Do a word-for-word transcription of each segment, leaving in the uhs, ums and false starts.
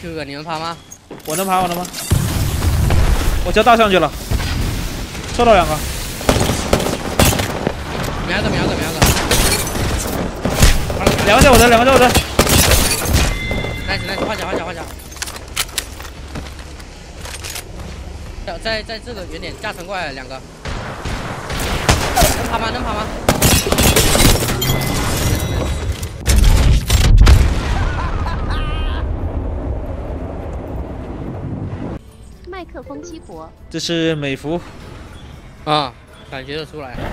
Q 哥，你能爬吗？ 我能爬，我能爬。我交大上去了，收到两个。 瞄着瞄着瞄着。 两个在我这，两个在我这。 nice nice，换脚换脚换脚。在在在这个原点加成过来两个。能爬吗？能爬吗？ 麦克风激活， 这是美服啊，感觉得出来。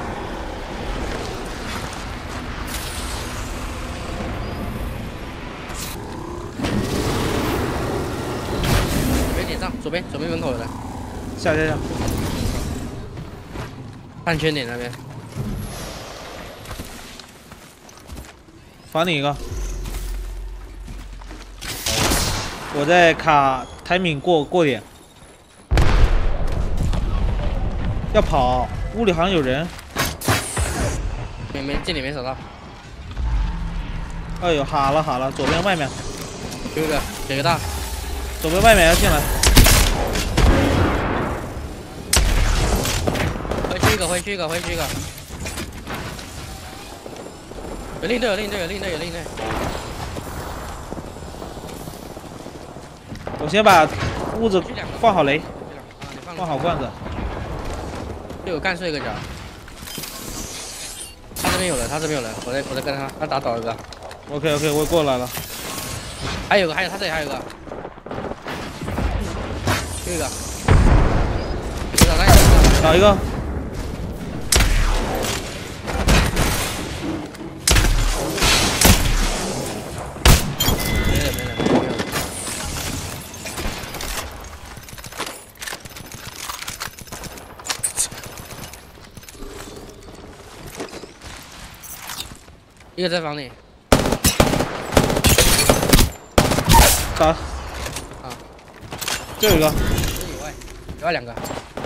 左边点上，左边左边门口有人。 下下下， 半圈点那边。 罚你一个。我在卡台敏过过点。 要跑，屋里好像有人。 没没，这里没找到。 哎呦，哈了哈了，左边外面。 有一个，给个大。 左边外面要进来。 回去一个，回去一个，回去一个。有另队，有另队，有另队，有另队。 我先把屋子放好雷，放好罐子。 对我干碎一个角，他这边有人，他这边有人，我在我在跟他，他打倒一个。 OK OK， 我过来了。 还有个，还有他这里还有个，又一个，找到一个， 找一个。 没了没了没了没了。一个在房里， 打，啊，这有一个， 这以外，以外两个，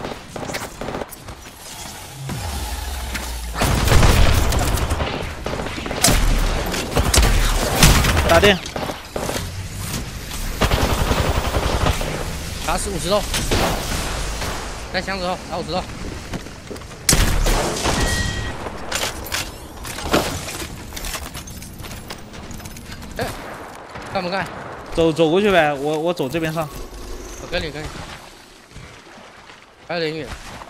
打电， 打死五十肉，在箱子后打五十肉。 干不干？ 走走过去呗，我我走这边上。 我跟你跟你，还有点远。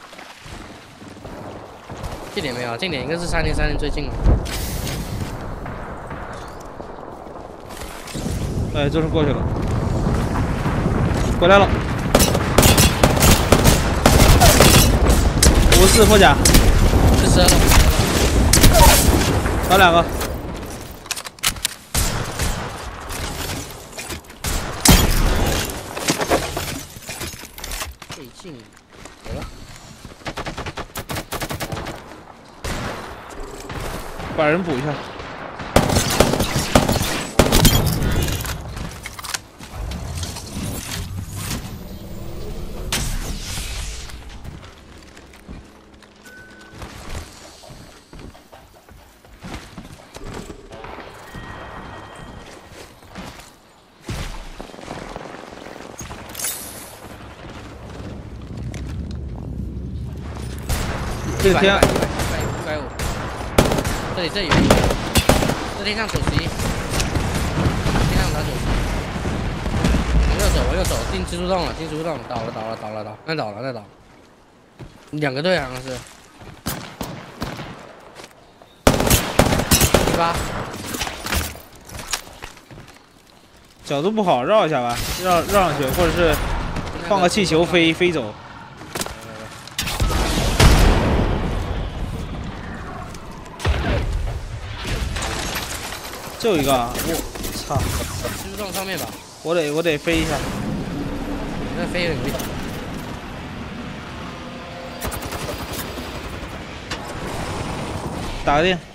近点没有？近点应该是三零三零最近了。 哎，就是过去了，回来了。五四破甲， 四十二了， 打两个。 最近有了， 把人补一下。这个天， 一百一百五，这里这里有一个，这天上九十一，天上打九十一，往右走，往右走，进蜘蛛洞了，进蜘蛛洞，倒了倒了倒了倒，那倒了那倒，两个队好像是，一八， 角度不好，绕一下吧，绕绕上去，或者是放个气球飞飞走。 就一个，我操！ 蜘蛛洞上面吧， 我得我得飞一下。 那飞有点危险。 打个电。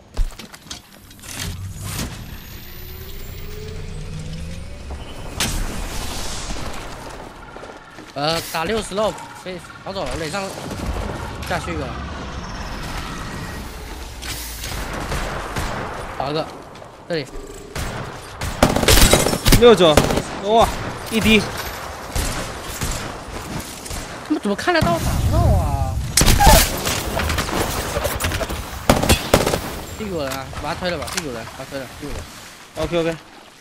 呃，打六十肉，飞跑走了，垒上下去一个，倒一个，这里六九， 哇，一滴。 他们怎么看得到打不到啊？屁股人啊，把他推了吧，屁股人，把他推了，屁股人。 OK OK。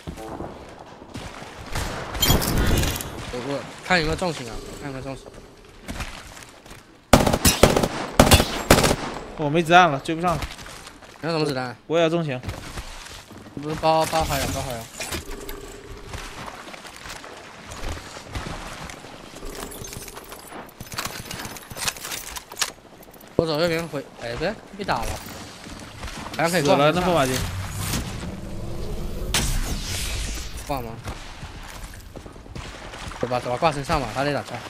我我看有没有重型啊，看有没有重型。 我没子弹了，追不上了。 你要什么子弹？ 我也要重型。 不是包包还有包还有。我走右边回，哎，不对，被打了，好像可以挂。 死了，那后马机。 挂吗？走吧，走吧，挂身上吧，他得打架。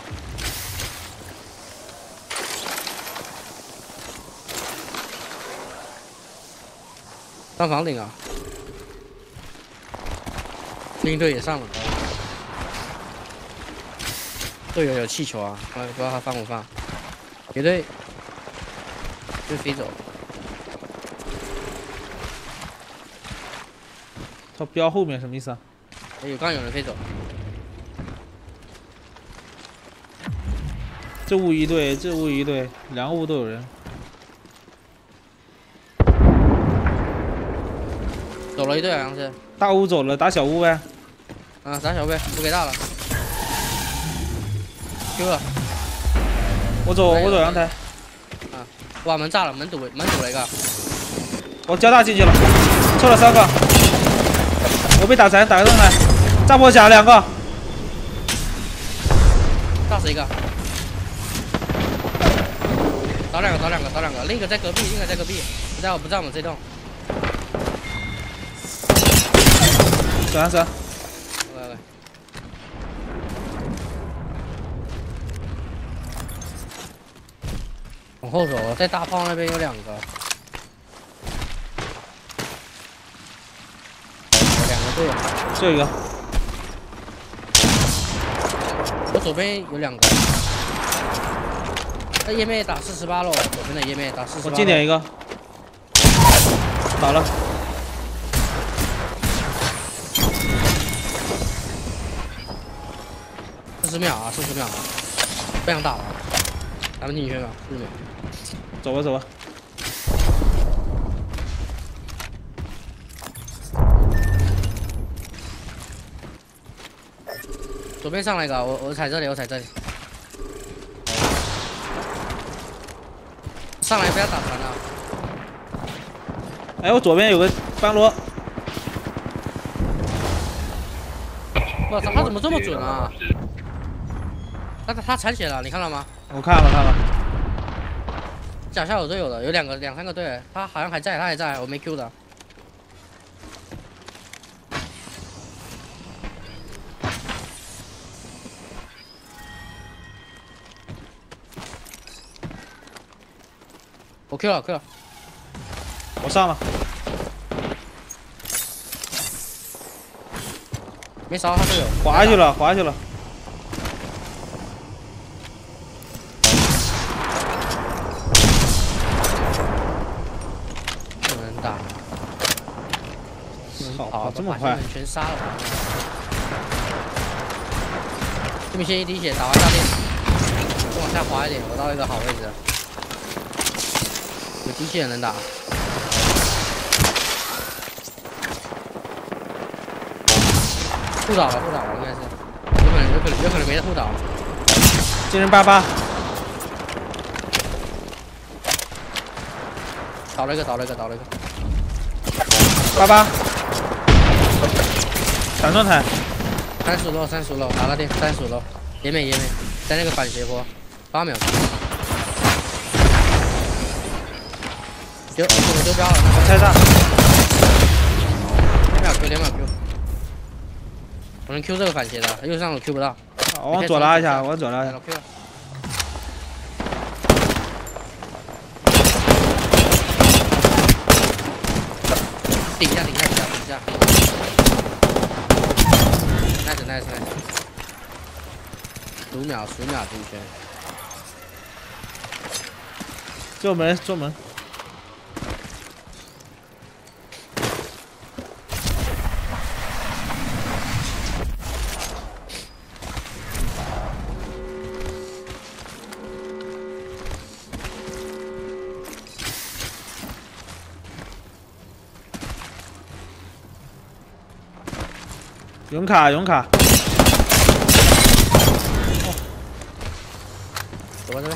上房顶啊！另一队也上了。队友有气球啊，我不知道他放不放。别队就飞走。 他标后面什么意思啊？ 哎，有刚有人飞走。 这屋一队，这屋一队，两个屋都有人。 走了一队好像是。 大屋走了，打小屋呗。 啊，打小屋呗，不给大了。Q 了。 我走，我走阳台。 啊，哇，门炸了，门堵门堵了一个。 我交大进去了，撤了三个。我被打残，打个盾牌。炸破甲两个。 炸死一个。倒两个，倒两个，倒两个，另一个在隔壁，另一个在隔壁，不在我不在我们这栋。 小杨神。 来来。往后走，在大炮那边有两个。两个队友。 这一个。 我左边有两个。那页面打四十八喽，左边的页面打四十八。 我近点一个。倒了。 四十秒啊，四十秒啊，不想打了，咱们进去吧，四十秒。 走吧，走吧。 左边上来一个，我我踩这里，我踩这里。上来不要打残了。 哎，我左边有个班罗。 我操，他怎么这么准啊？他他残血了，你看到吗？ 我看了看了。 脚下有队友的，有两个两三个队，他好像还在，他还在，我没 Q 的。我 Q 了 Q 了， 我上了。 没烧他队友， 滑下去了，滑下去了。 不能打。 跑这么快， 全杀了。这边先一滴血，打完大电，再往下滑一点，我到一个好位置。有机器人能打。护倒了，护倒了，应该是，有可能，有可能，有可能没得护倒。 金人八八， 倒了一个，倒了一个，倒了一个。 八八，闪盾台， 三十五楼，三十五楼，打了电，三十五楼，野美野美，在那个反斜坡，八秒。丢，我丢标了， 我拆炸。 两秒 Q， 两秒 Q。我能 Q 这个反斜的，右上我 Q 不到。 我往左拉一下，往左拉一下。 顶一下，顶一下，顶一下，顶一下。nice nice nice。十五秒，十五秒进圈。 做门，做门。 用卡用卡。 走吧这边。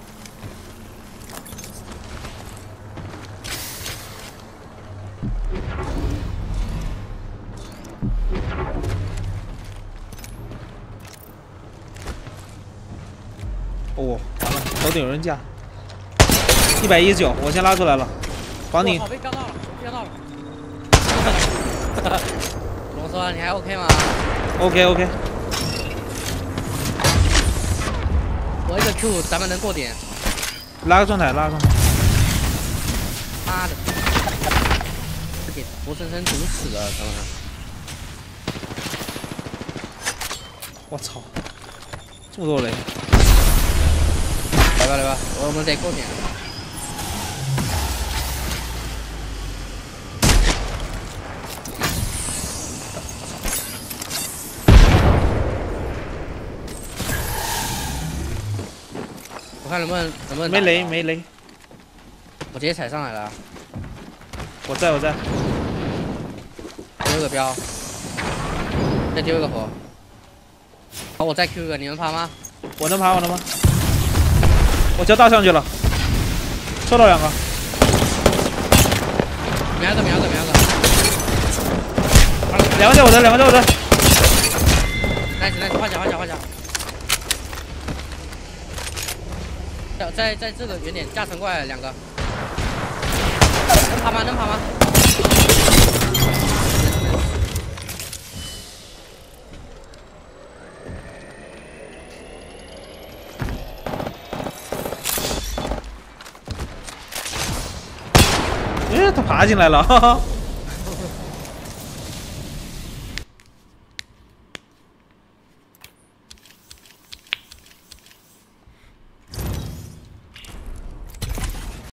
哦，完了，头顶有人架。一百一十九，我先拉出来了。绑你。 好被飙到了，飙到了。龙叔，你还 OK 吗 ？OK OK。 我一个 Q， 咱们能过点。 拉个状态，拉个状态。 妈的！给活生生毒死了，他们。 我操！这么多雷！ 来吧来吧，我们得过点。我看能不能能不能没雷没雷， 我直接踩上来了。 我在我在。 丢一个标，再丢一个火。好，我再 Q 一个，你们爬吗？ 我能爬，我能爬。我交大上去了，抽到两个。 瞄着瞄着瞄着。 两个在我这，两个在我这。 来来，换脚换脚换脚。在在在这个原点加成过来两个，能爬吗？能爬吗？ 哎，他爬进来了，哈哈。